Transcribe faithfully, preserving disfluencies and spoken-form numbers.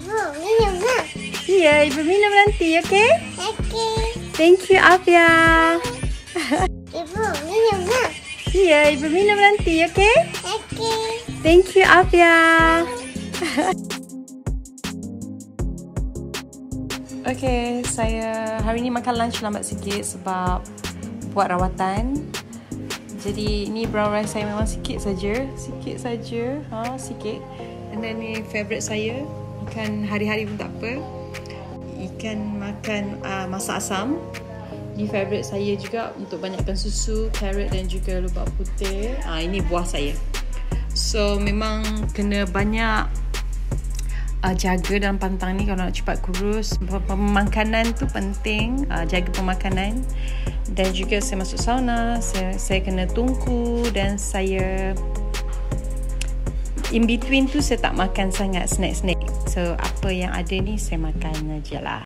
Ibu, minum lah. Ya, Ibu minum nanti, okey? Okey. Thank you, Afia. Ibu, minum lah. Ya, Ibu minum nanti, okey? Okey. Thank you, Afia. Okay, saya hari ni makan lunch lambat sikit sebab buat rawatan. Jadi ni brown rice saya memang sikit saja, sikit saja, ha, sikit. And then ni favourite saya, ikan hari-hari pun tak apa. Ikan makan uh, masak asam. Ni favourite saya juga untuk banyakkan susu, carrot dan juga lubak putih. Ah, ini buah saya. So memang kena banyak Uh, jaga dalam pantang ni kalau nak cepat kurus. Pemakanan tu penting, uh, jaga pemakanan. Dan juga saya masuk sauna, saya, saya kena tungku dan saya in between tu saya tak makan sangat snack-snack. So apa yang ada ni saya makan je lah.